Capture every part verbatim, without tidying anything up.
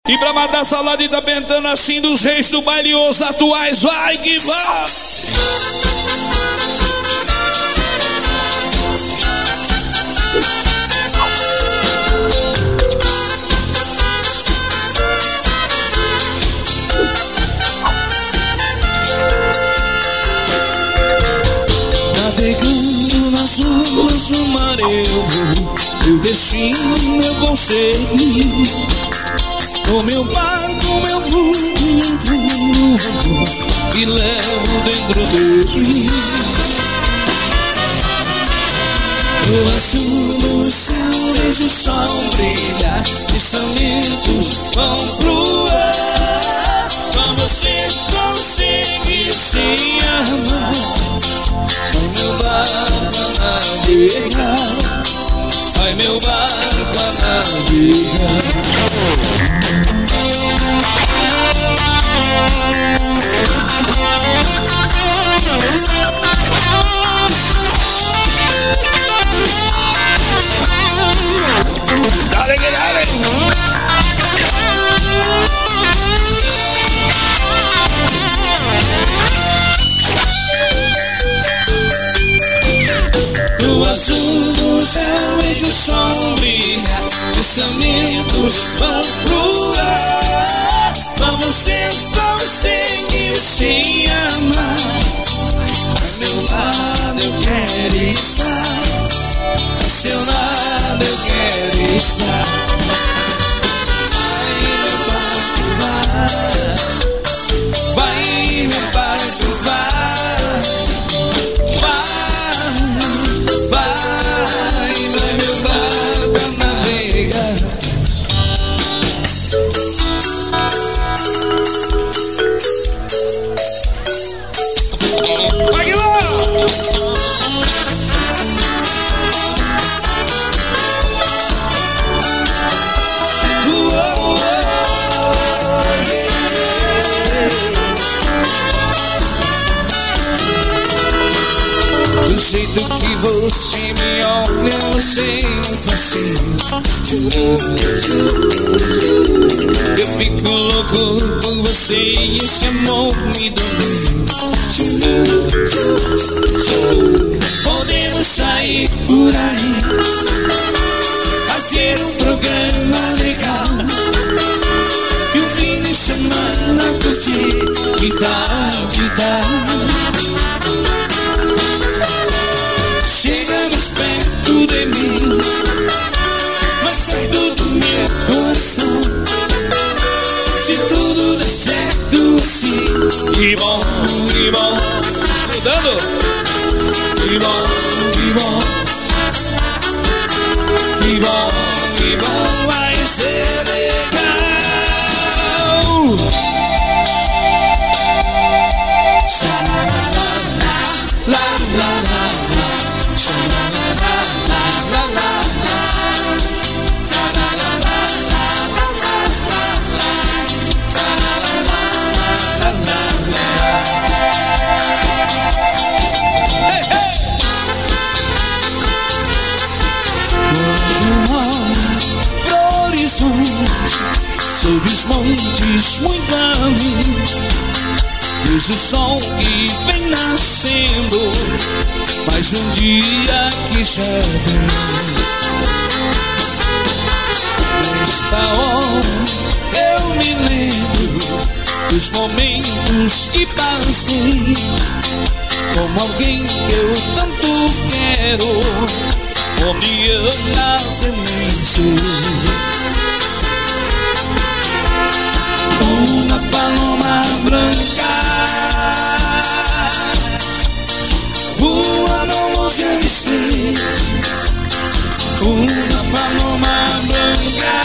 E pra matar a saudade tá cantando assim dos reis do baile, os atuais, vai que vai! Navegando nas ondas do mar eu vou, meu destino eu vou seguir. O meu barco, meu mundo que levo dentro de mim. O azul no céu, vejo o sol brilhar, pensamentos vão pro ar. Só vocês conseguem se amar. Vai meu barco a navegar, vai meu barco a navegar. Dale que dale. No azul do céu vejo o sol brilhar, pensamentos vão pro ar. Só vocês conseguem se amar. A seu lado eu quero estar, a seu lado eu quero estar. Vai meu barco vai, vai meu barco vai, vai, vai, vai meu barco a navegar. Vai que vai! Do jeito que você me olha, você me fascina. Eu fico louco por você e esse amor me domina. Podemos sair por aí, fazer um programa legal e um fim de semana curtir. Que tal, que tal? Chegamos perto de mim, mas perto do meu coração. Se tudo der certo assim, Que bom, que bom. Mudando. que bom, que bom, que bom, que bom, vai ser legal. La la la la la, la la la la la sobre os montes muito além, vejo o sol que vem nascendo, mais um dia que já vem. Nesta hora eu me lembro dos momentos que passei com alguém que eu tanto quero, com minha semente. Uma paloma branca voa no longe eu sei. Uma paloma branca,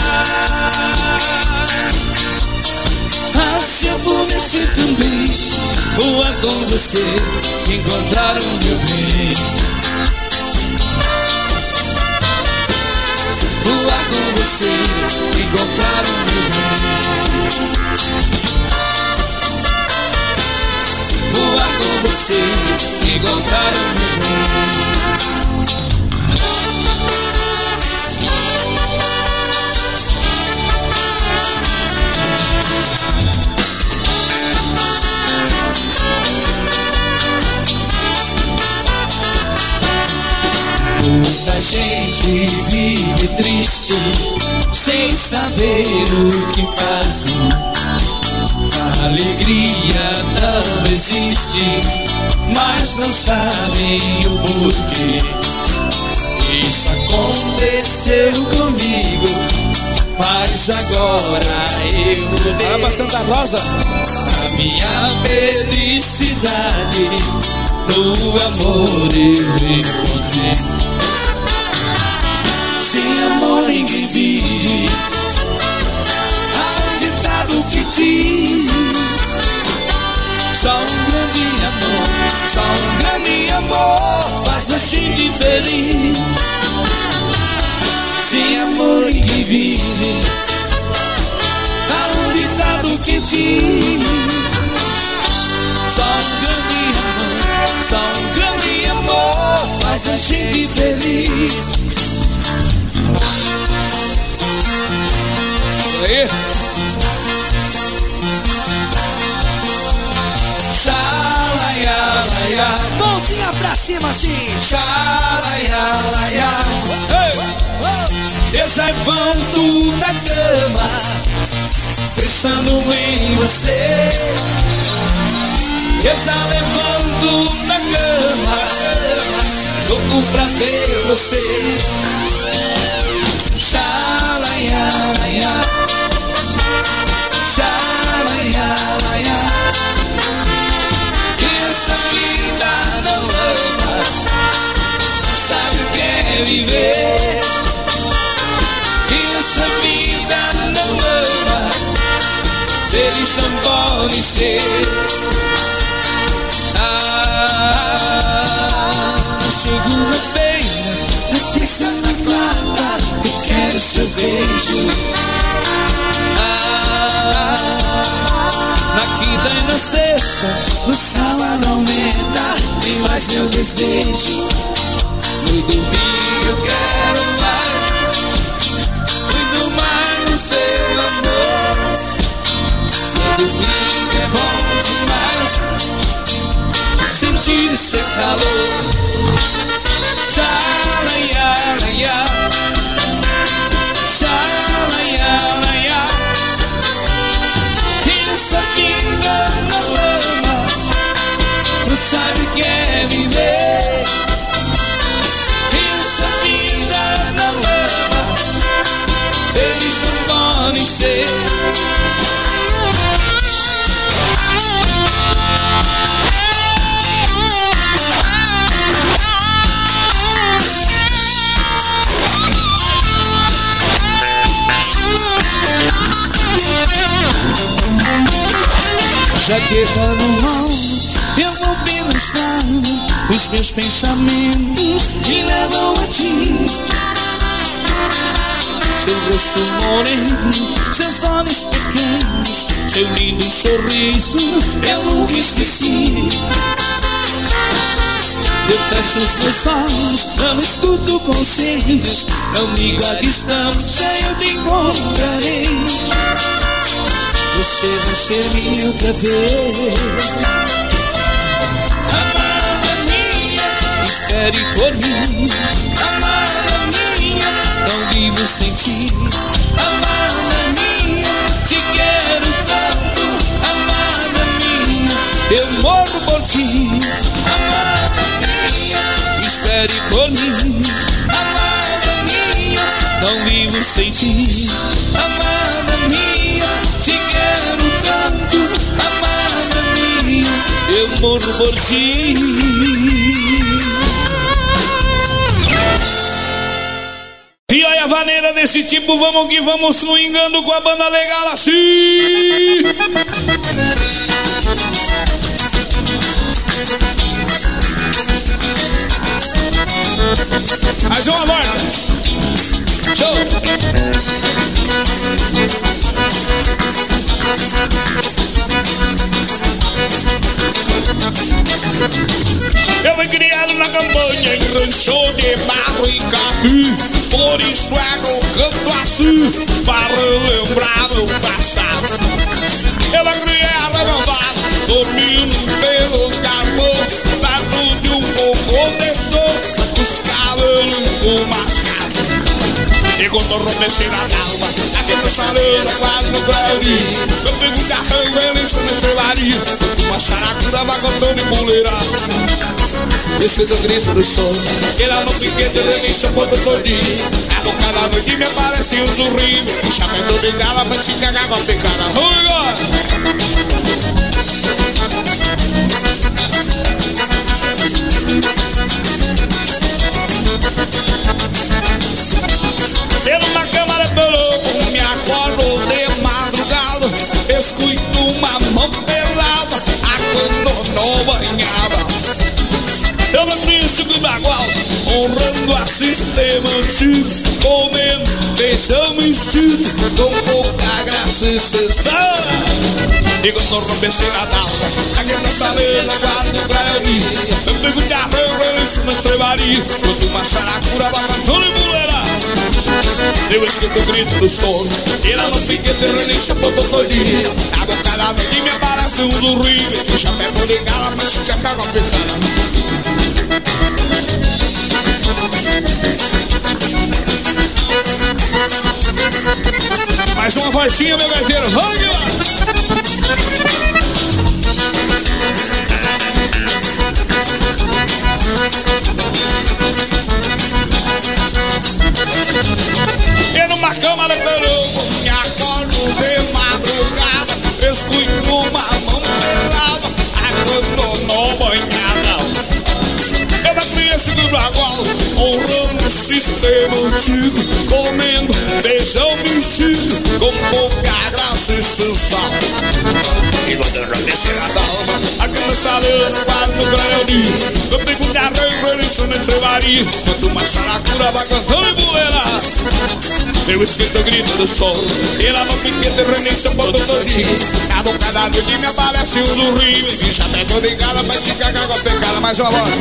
ah, se eu pudesse também voar com você, encontrar o meu bem. Voar com você, encontrar o meu bem. Voar com você, encontrar o meu bem. que vive triste, sem saber o que fazer. A alegria não existe, mas não sabem o porquê. Isso aconteceu comigo, mas agora eu mudei. Araba Santa Rosa. A minha felicidade no amor eu encontrei. Sem amor ninguém vive. Há um ditado que diz: só um grande amor, só um grande amor faz a gente feliz. Sem amor ninguém vive. Há um ditado que diz: só um grande amor, só um grande amor faz a gente feliz. Aí. Xalaia, laia, Mãozinha pra cima assim. xalaia, laia. Eu já levanto da cama pensando em você. Eu já levanto da cama louco pra ver você. Xalaia, laia, xalaia, laia. Que essa vida não ama, sabe o que é viver. Que essa vida não ama, eles não podem ser. Segunda-feira, na terça na quarta, eu quero seus beijos. Ah, na quinta e na sexta, o sábado aumenta, tem mais meu desejo. No domingo eu quero mais, muito mais do seu amor. No domingo é bom demais sentir seu calor. Xalaia, laia, xalaia, laia. Quem nessa vida não ama, não sabe o que é viver. Quem nessa vida não ama, eles não podem ser. Jaqueta no ombro, eu vou pensando, os meus pensamentos me levam a ti. Seu rosto moreno, seus olhos pequenos, seu lindo sorriso, eu nunca esqueci. Eu fecho os meus olhos, não escuto conselhos, amigo à distância eu te encontrarei. Você vai ser minha outra vez. Amada minha, espere por mim. Amada minha, não vivo sem ti. Amada minha, te quero tanto. Amada minha, eu morro por ti. Amada minha, espere por mim. Amada minha, não vivo sem ti. Amada minha, te quero tanto, amada minha, eu morro por ti. E olha a vaneira desse tipo, vamos que vamos swingando com a banda legal assim. Mais uma volta. Show. Eu fui criado na campanha em rancho de barro e capim, por isso é que eu canto assim, para lembrar do passado. Eu fui criado arrebatado, dormindo pelo capô, dentro de um cocô de sol, os cabelos encomaçados. quando eu rompeci na calma, aqui no salão, quase no clarinho. Eu pego um carrão, ele enche na celaria. Uma saracura vai contando em buleira. Escuta o grito do sol. E lá no piquete ele me chamou do todinho. A boca da noite me aparece um zurrinho. Chamando de gala pra te cagar com a picada. Vamos embora! Pela câmara pelo me acordo de madrugada. Escuto uma mão pelada, abandonou banhada. Eu não penso que bagual, honrando a sistema antigo, comendo feijão mexido, com pouca graça e cesar. E quando eu rompeci na dalva, aqui na salena, guarda no clarinho. Eu pego de arranjo, ele enche na cevaria. Quando uma saracura vai cantando em buleira. Eu escuto o grito do sono, e lá no piquete relincha por todinho. A boca da noite me aparece um zurrinho. Já pego de gala pra te cagar com a picada. Mais uma voltinha, meu gaiteiro, vamos lá! E numa câmara peruca, me acordo de madrugada. Escuto uma mão pelada, abandonou banhada. Eu não conheço do bagual, honrando o sistema antigo, comendo feijão mexido, com pouca graça e sensação. E quando eu rompeci na dalva, aqui no salão, quase no clarinho. Eu pego de arranjo, ele enche na cevaria. Quando uma saracura vai cantando em buleira. Eu escuto o grito do sol, e lá no piquete reinicia por todinho. A boca da noite me aparece um zurrinho. E já pego de gala pra te cagar com a pecada. Mais uma voz.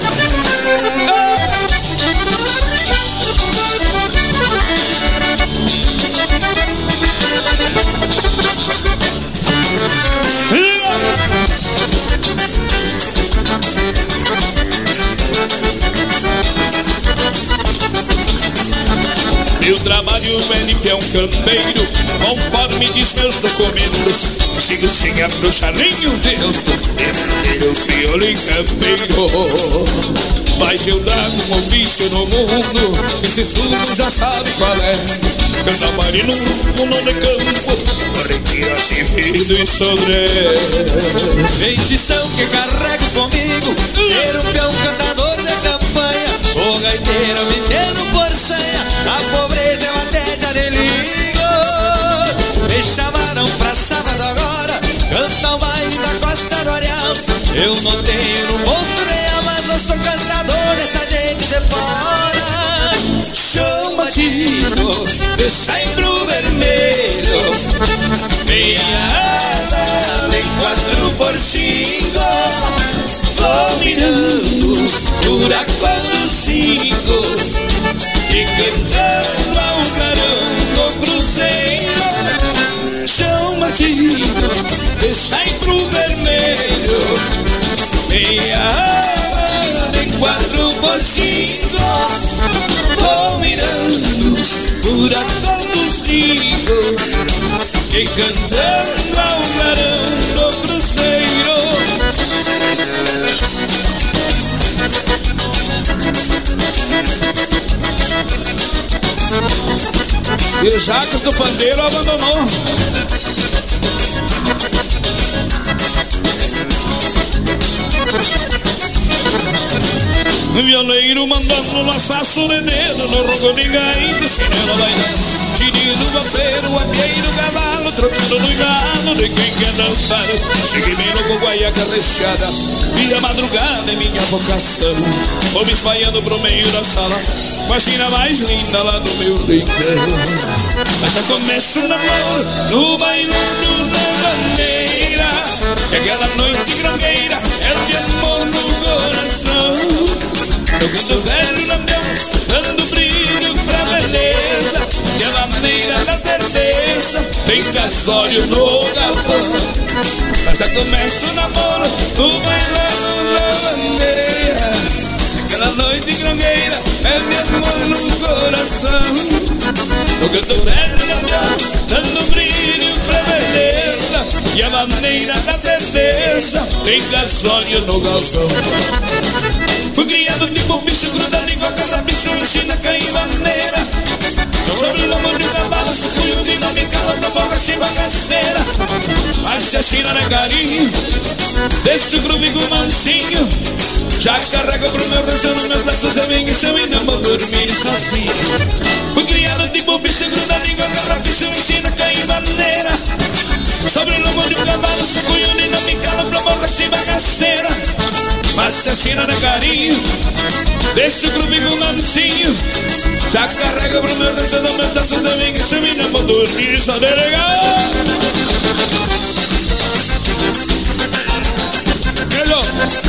Meu trabalho é de peão campeiro, conforme diz meus documentos. Sigo sem afrouxar nem o dedo, verdadeiro crioulo e campeiro. Mas eu trago um ofício no mundo, esses mundos já sabem qual é. Canta marino, fundo de campo, retira assim ferido e sobre. Feitição que carrego comigo, ser um peão cantador de campanha. O gaiteiro me tendo por senha, a pobreza eu até já nem ligo. Me chamaram pra sábado agora, cantar o baile da Costa do Areal. Eu não tenho no bolso real, mas eu sou cantador dessa gente de fora. Chão batido, deixa em pro vermelho, meia ala, nem quatro por cinco, dominando os furacões dos cinco, e cantando ao clarão no cruzeiro. Chão batido, deixa em pro vermelho, meia ala, nem quatro por cinco, dominando os furacões dos cinco, e cantando ao clarão no cruzeiro. E o Jacques do Pandeiro abandonou. O violeiro mandando laçaço de dedo no ronco de gaita, chinelo bailando, tirinho do vapeiro, arqueiro, cavalo, trocando no engano de quem quer dançar. Cheguei bem no guaiaca recheada, vida madrugada é minha vocação. Vou me espalhando pro meio da sala, com a china mais linda lá do meu rincão. Mas já começa o namoro, no bailando da bandeira, e aquela noite grandeira é o de amor no coração. Eu canto velho na mão, dando brilho pra beleza, e a maneira da certeza tem casório no galpão. Mas já começa o namoro, no bailão da bandeira, aquela noite grangueira é de amor no coração. Eu Eu tô velho e amor, dando brilho pra beleza, e a maneira da certeza tem gasóleo no galpão. Fui criado tipo bicho grudado igual cada bicho ensina cair maneira. Sobre o lombo de um cavalo, sucunho dinâmica, da boca sem bagaceira. Mas se a China não é carinho, deixa o groove com mansinho. Já carrego pro meu rancho, no meu braço, seu enguichão e não vou dormir sozinho. Fui criado tipo bicho grudado igual cada bicho ensina cair maneira. Sobre o lombo de um cavalo, sucunho dinâmica, da boca sem bagaceira. Mas se a China não é carinho, deixa o groove com mansinho. Já carrega pro meu dança, no meu dança, seu enguichão e não vou dormir só delegado. Melhor.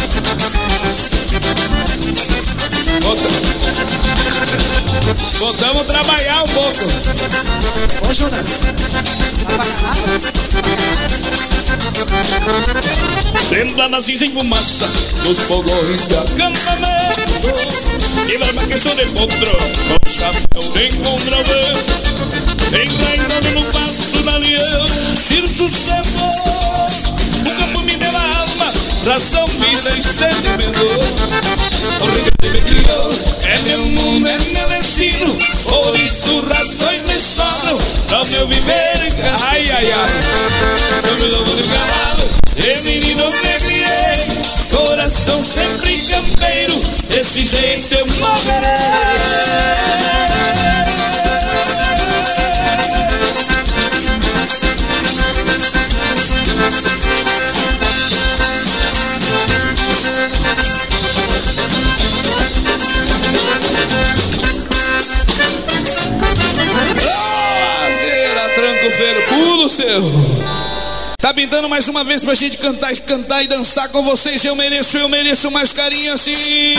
Voltamos a trabalhar um pouco. Ô Jonas, Lembra na cinza em fumaça dos fogões de acampamento. E verba que sou de potro, com chapéu de encontramento. Enraizado no pasto da leão, tiro sustento. O campo me deu a alma, razão, vida e sentimento. O rio que me criou é meu mundo, é meu destino. Por isso razões me sobram pra meu viver. Ai, ai, ai. Sou meu lobo de cavalo, e menino me criei. Coração sempre campeiro, desse jeito eu morrerei. Pulo seu. Tá pintando mais uma vez pra gente cantar, cantar e dançar com vocês. Eu mereço, eu mereço mais carinho assim.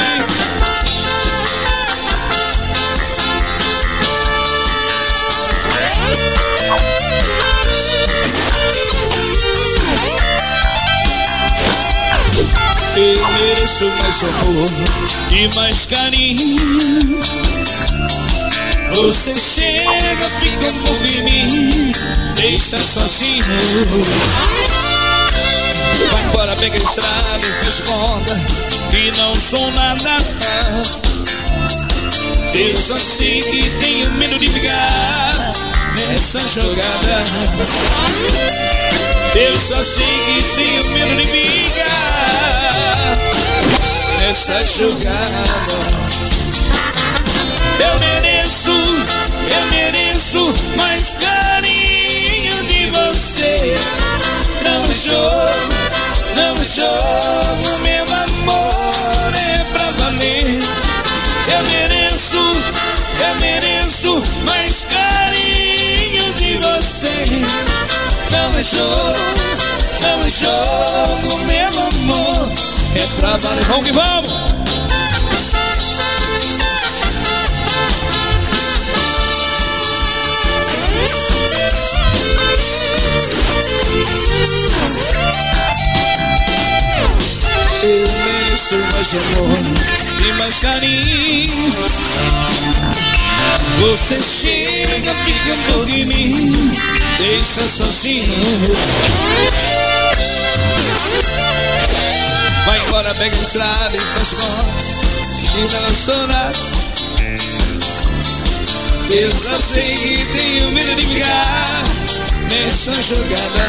Eu mereço mais amor e mais carinho. Você chega, fica um pouco em mim, deixa sozinho. Vai embora, pega a estrada e faz conta que não sou nada. Eu só sei que tenho medo de ficar nessa jogada. Eu só sei que tenho medo de ficar nessa jogada. Eu mereço, eu mereço mais carinho de você. Não me jogo, não me jogo, meu amor é pra valer. Eu mereço, eu mereço mais carinho de você. Não me jogo, não me jogo, meu amor é pra valer. Vamos que vamos! Eu mereço mais amor e mais carinho. Você chega, fica um pouco em mim, deixa sozinho. Vai embora, pega a estrada e faz conta que não sou nada. Eu só sei que tenho medo de ficar nessa jogada.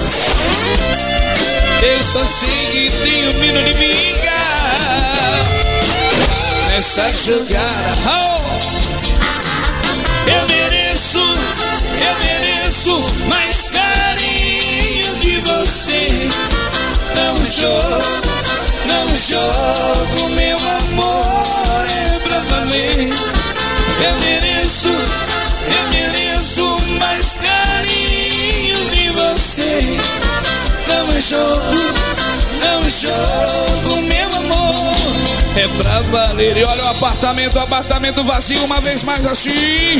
Eu só sei que tenho medo de ficar nessa jogada. Oh! Eu mereço, eu mereço mais carinho de você. Não me jogo, não me jogo, meu amor é pra valer. Eu mereço, eu mereço mais carinho de você. Não me jogo, não me jogo, meu amor é pra valer. E olha o apartamento, o apartamento vazio uma vez mais assim.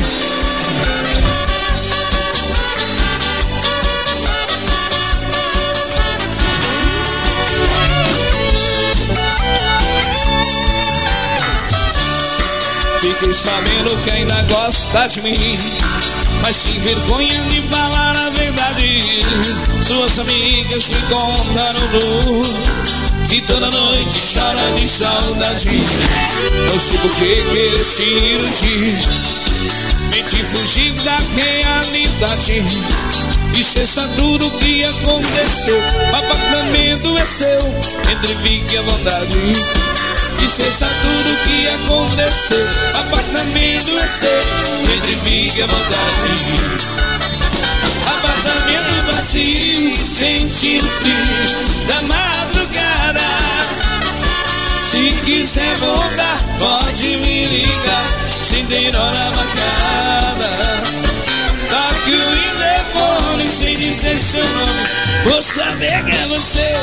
Fiquei sabendo que ainda gosta de mim. mas sem vergonha de falar a verdade. Suas amigas lhe contaram que toda noite chora de saudade. Não sei por que querer se iludir, mentir, fugir da realidade. Esqueça tudo que aconteceu, o apartamento é seu, entre fique à vontade. Esqueça tudo que aconteceu, o apartamento é seu, entre fique à vontade. Apartamento vazio, sentindo frio da madrugada. Se quiser voltar, pode me ligar, sem ter hora marcada. Toque o interfone sem dizer seu nome, vou saber que é você.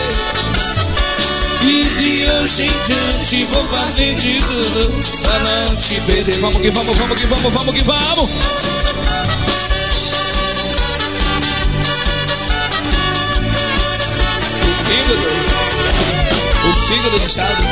E de hoje em diante vou fazer de tudo pra não te perder. Vamos que vamos, vamos que vamos, vamos que vamos. O fígado, o fígado inchado.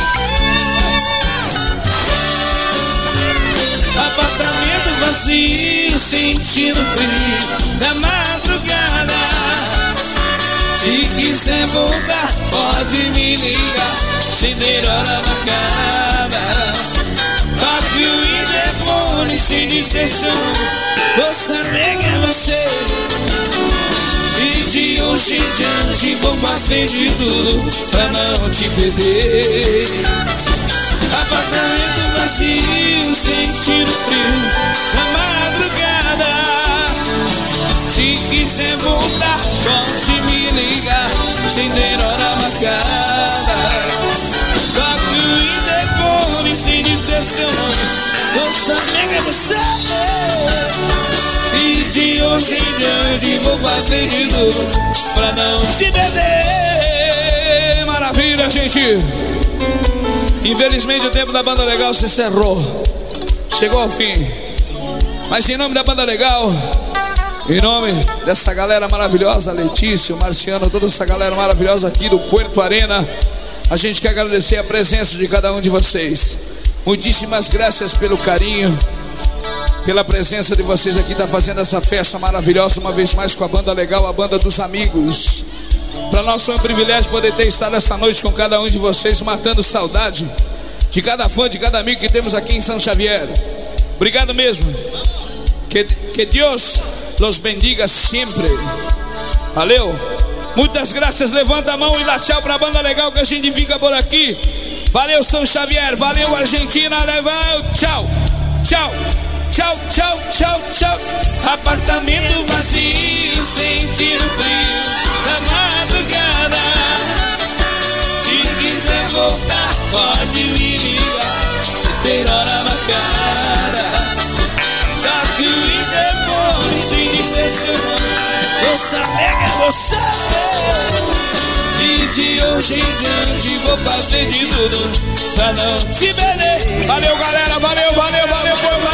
Apartamento vazio, sentindo frio da madrugada. Se quiser voltar, pode me ligar, sem ter hora marcada. Toque o interfone sem dizer seu nome, vou saber que é você. E de hoje em diante vou fazer de tudo pra não te perder. Apartamento vazio, sentindo frio da madrugada. Se quiser voltar, pode me ligar, sem ter hora marcada. Toque o interfone sem dizer seu nome, vou saber que é você. E de hoje em diante vou fazer de tudo pra não te perder. Maravilha, gente. Infelizmente o tempo da Banda Legal se encerrou, chegou ao fim. Mas em nome da Banda Legal, em nome dessa galera maravilhosa, Letícia, o Marciano, toda essa galera maravilhosa aqui do Puerto Arena, a gente quer agradecer a presença de cada um de vocês. Muitíssimas graças pelo carinho, pela presença de vocês aqui, tá fazendo essa festa maravilhosa uma vez mais com a Banda Legal, a banda dos amigos. Para nós foi um privilégio poder ter estado essa noite com cada um de vocês, matando saudade de cada fã, de cada amigo que temos aqui em São Xavier. Obrigado mesmo. Que, que Deus los bendiga sempre. Valeu. Muitas graças. Levanta a mão e dá tchau pra Banda Legal que a gente fica por aqui. Valeu, São Xavier. Valeu, Argentina. Levou. Tchau. Tchau. Tchau, tchau, tchau, tchau. Apartamento vazio, sentindo frio da madrugada. Se quiser voltar, pode me ligar, se ter hora marcada. Toque o interfone sem dizer seu nome, vou saber que é você. E de hoje em diante vou fazer de tudo pra não te perder. Valeu, galera, valeu, valeu, valeu, valeu.